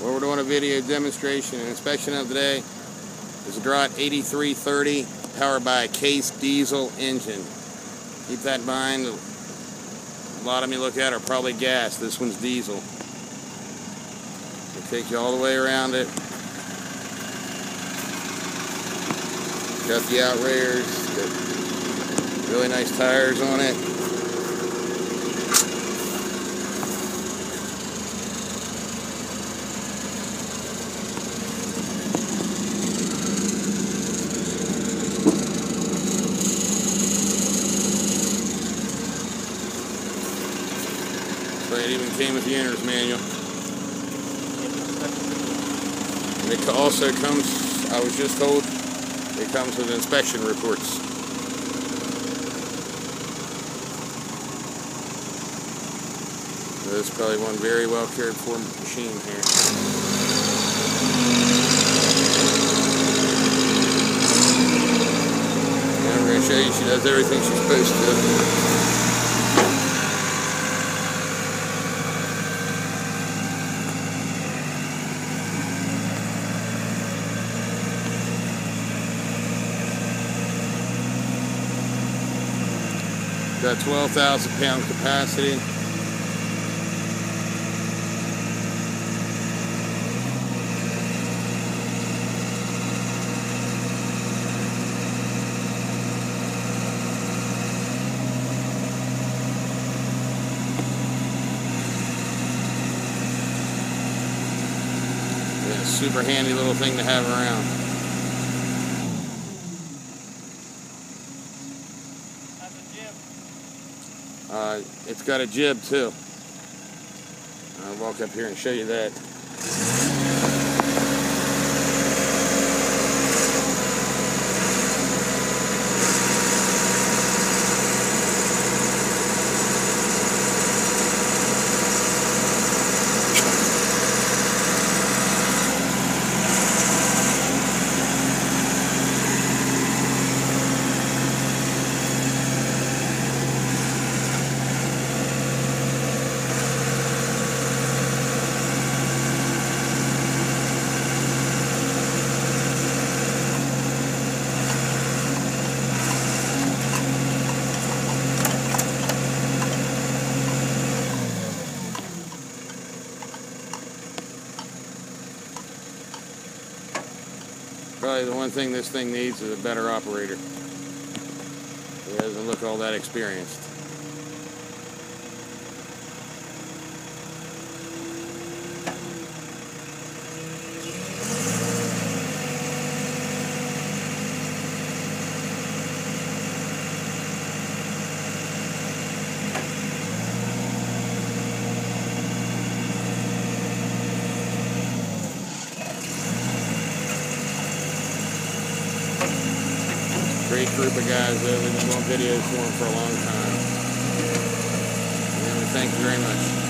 What we're doing a video demonstration and inspection of today is a Drott 8330 powered by a Case diesel engine. Keep that in mind. A lot of them you look at are probably gas. This one's diesel. It'll take you all the way around it. Got the outriggers, got really nice tires on it. So it even came with the owner's manual. And it also comes, I was just told, it comes with inspection reports. This is probably one very well cared for machine here. And I'm going to show you she does everything she's supposed to. Got 12,000 pound capacity. Yeah, super handy little thing to have around. It's got a jib too. I'll walk up here and show you that. Probably the one thing this thing needs is a better operator. He doesn't look all that experienced. Great group of guys though. We've been doing videos for them for a long time. And we thank you very much.